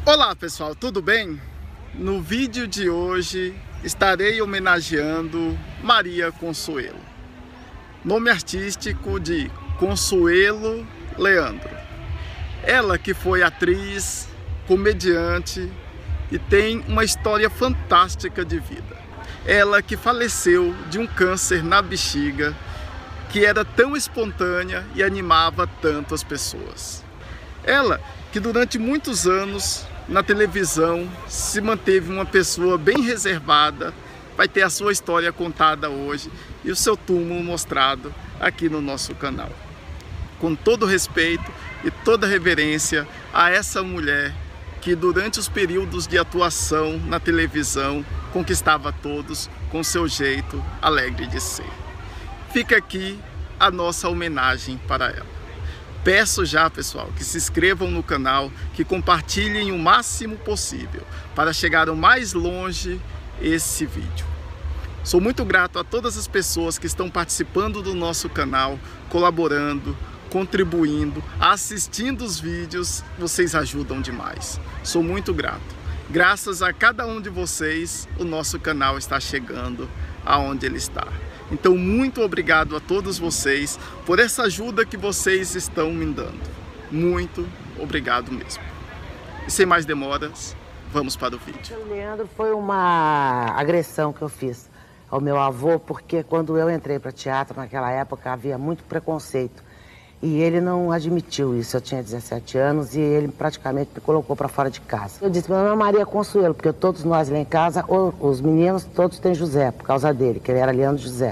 Olá pessoal, tudo bem? No vídeo de hoje estarei homenageando Maria Consuelo, nome artístico de Consuelo Leandro. Ela que foi atriz, comediante e tem uma história fantástica de vida. Ela que faleceu de um câncer na bexiga que era tão espontânea e animava tanto as pessoas. Ela que durante muitos anos na televisão se manteve uma pessoa bem reservada, vai ter a sua história contada hoje e o seu túmulo mostrado aqui no nosso canal. Com todo respeito e toda reverência a essa mulher que durante os períodos de atuação na televisão conquistava todos com seu jeito alegre de ser. Fica aqui a nossa homenagem para ela. Peço já, pessoal, que se inscrevam no canal, que compartilhem o máximo possível para chegar o mais longe esse vídeo. Sou muito grato a todas as pessoas que estão participando do nosso canal, colaborando, contribuindo, assistindo os vídeos, vocês ajudam demais. Sou muito grato. Graças a cada um de vocês, o nosso canal está chegando aonde ele está. Então, muito obrigado a todos vocês por essa ajuda que vocês estão me dando. Muito obrigado mesmo. E sem mais demoras, vamos para o vídeo. O Leandro foi uma agressão que eu fiz ao meu avô, porque quando eu entrei para teatro naquela época havia muito preconceito. E ele não admitiu isso. Eu tinha 17 anos e ele praticamente me colocou para fora de casa. Eu disse, meu nome é Maria Consuelo, porque todos nós lá em casa, os meninos, todos têm José, por causa dele, que ele era Leandro José.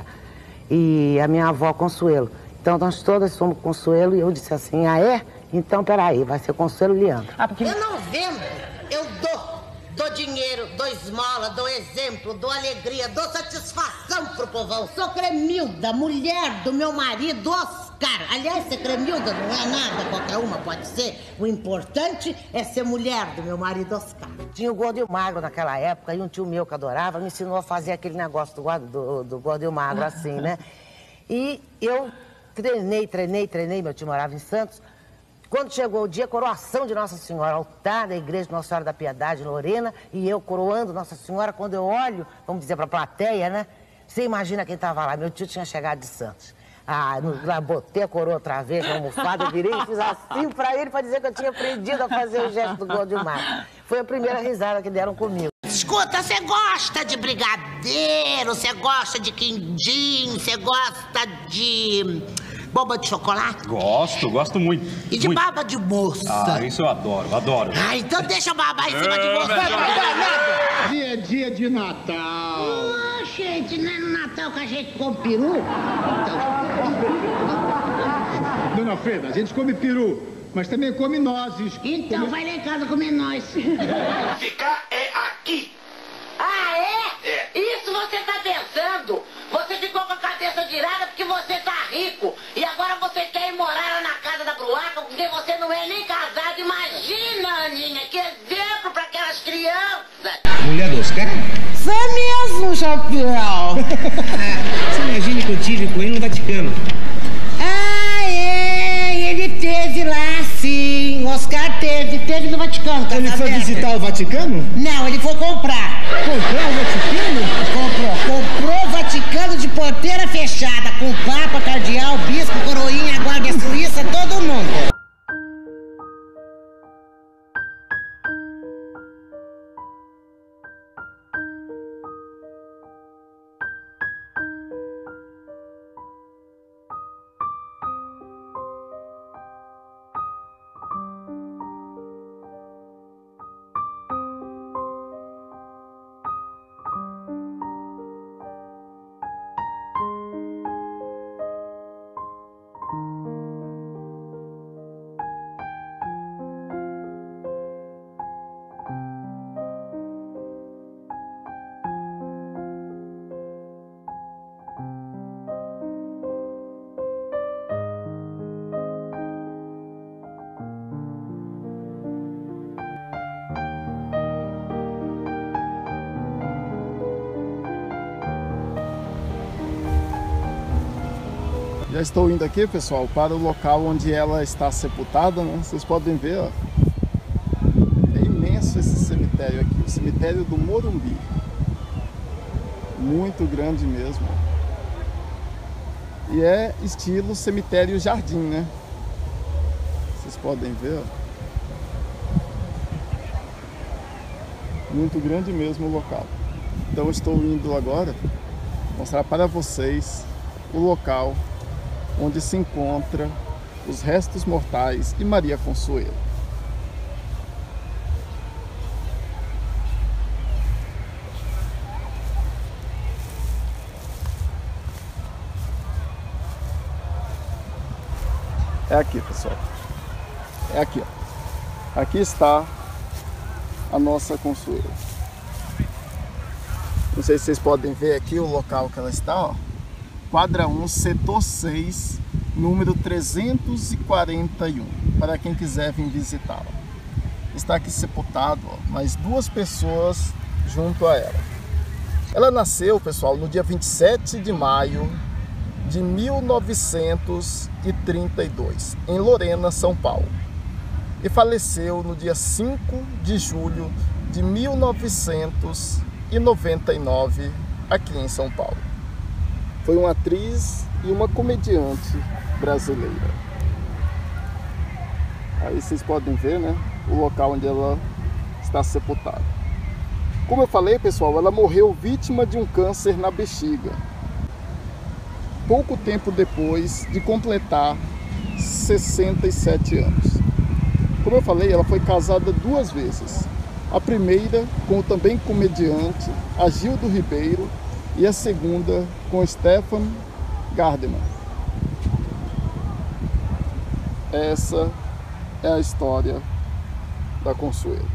E a minha avó Consuelo. Então nós todas somos Consuelo e eu disse assim, ah é? Então peraí, vai ser Consuelo Leandro. Eu não vendo, eu dou. Dou dinheiro, dou esmola, dou exemplo, dou alegria, dou satisfação pro povão. Sou Cremilda, mulher do meu marido Oscar. Aliás, ser Cremilda não é nada, qualquer uma pode ser. O importante é ser mulher do meu marido Oscar. Tinha o Gordo e o Magro naquela época e um tio meu que adorava me ensinou a fazer aquele negócio do Gordo e o Magro assim, né? E eu treinei, meu tio morava em Santos. Quando chegou o dia, coroação de Nossa Senhora, altar da igreja de Nossa Senhora da Piedade, Lorena, e eu coroando Nossa Senhora, quando eu olho, vamos dizer, para a plateia, né? Você imagina quem estava lá, meu tio tinha chegado de Santos. Lá botei a coroa outra vez na almofada, eu virei e fiz assim para ele, para dizer que eu tinha aprendido a fazer o gesto do Gordo e o Magro. Foi a primeira risada que deram comigo. Escuta, você gosta de brigadeiro, você gosta de quindim, você gosta de bomba de chocolate? Gosto muito. E de baba de moça? Isso eu adoro. Então deixa eu babar em cima de você. Dia é dia de Natal. Gente, não é no Natal que a gente come peru? Dona Freda, a gente come peru, mas também come nozes. Então vai lá em casa comer nós. Ficar é aqui. Ah, é? É. Isso você tá pensando? Você ficou com a cabeça virada porque você tá rico. E agora você quer ir morar lá na casa da Bruaca porque você não é nem casado. Imagina, Aninha, que exemplo para aquelas crianças. Mulher do Oscar? Foi mesmo, chapéu. Você imagina que eu tive com ele no Vaticano. Ah, é, ele teve lá, sim. O Oscar teve no Vaticano. Ele foi visitar o Vaticano? Não, ele foi comprar. Comprou o Vaticano? Comprou o Vaticano de porteira fechada, com Papa, Cardeal, Bispo, Coroinha, Guarda Suíça, todo mundo. Já estou indo aqui, pessoal, para o local onde ela está sepultada, né? Vocês podem ver, ó, é imenso cemitério aqui, o cemitério do Morumbi. Muito grande mesmo. E é estilo cemitério jardim, né? Vocês podem ver, ó. Muito grande mesmo o local. Então estou indo agora mostrar para vocês o local onde se encontra os restos mortais de Maria Consuelo. É aqui, pessoal. É aqui, ó. Aqui está a nossa Consuelo. Não sei se vocês podem ver aqui o local que ela está, ó. Quadra 1, setor 6, número 341, para quem quiser vir visitá-la. Está aqui sepultado, ó, mais 2 pessoas junto a ela. Ela nasceu, pessoal, no dia 27 de maio de 1932, em Lorena, São Paulo. E faleceu no dia 5 de julho de 1999, aqui em São Paulo. Foi uma atriz e uma comediante brasileira. Aí vocês podem ver, né, o local onde ela está sepultada. Como eu falei, pessoal, ela morreu vítima de um câncer na bexiga, pouco tempo depois de completar 67 anos. Como eu falei, ela foi casada 2 vezes. A primeira com o também comediante Agildo Ribeiro e a segunda com Stefan Gardeman. Essa é a história da Consuelo.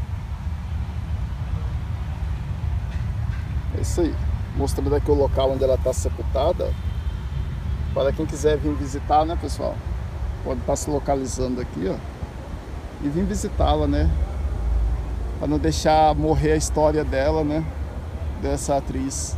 É isso aí. Mostrando aqui o local onde ela está sepultada. Para quem quiser vir visitar, né, pessoal? Pode estar se localizando aqui, ó. E vir visitá-la, né? Para não deixar morrer a história dela, né? Dessa atriz.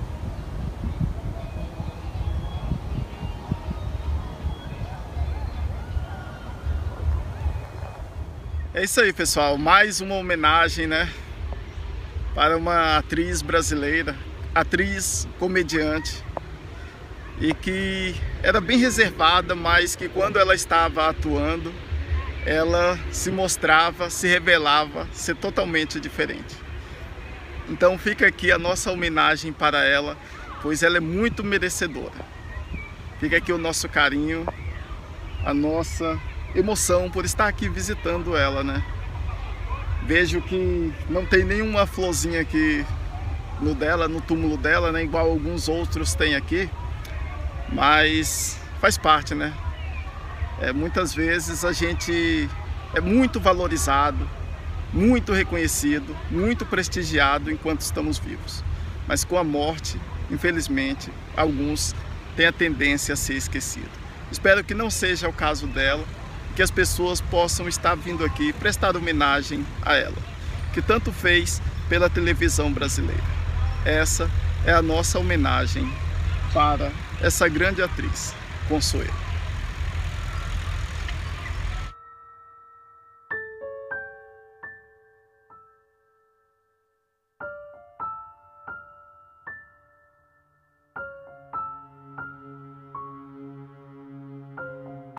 É isso aí, pessoal. Mais uma homenagem, né? Para uma atriz brasileira, atriz, comediante. E que era bem reservada, mas que quando ela estava atuando, ela se mostrava, se revelava ser totalmente diferente. Então fica aqui a nossa homenagem para ela, pois ela é muito merecedora. Fica aqui o nosso carinho, a nossa emoção por estar aqui visitando ela, né? Vejo que não tem nenhuma florzinha aqui no túmulo dela, né? Igual alguns outros têm aqui, mas faz parte, né? Muitas vezes a gente é muito valorizado, muito reconhecido, muito prestigiado enquanto estamos vivos. Mas com a morte, infelizmente, alguns têm a tendência a ser esquecido. Espero que não seja o caso dela, que as pessoas possam estar vindo aqui prestar homenagem a ela, que tanto fez pela televisão brasileira. Essa é a nossa homenagem para essa grande atriz, Consuelo.